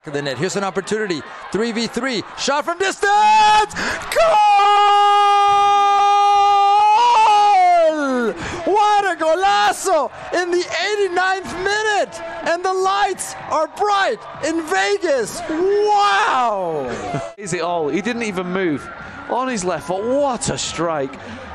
The net. Here's an opportunity. 3v3. Shot from distance. Goal! What a golazo in the 89th minute. And the lights are bright in Vegas. Wow! Is it all? He didn't even move on his left foot. What a strike.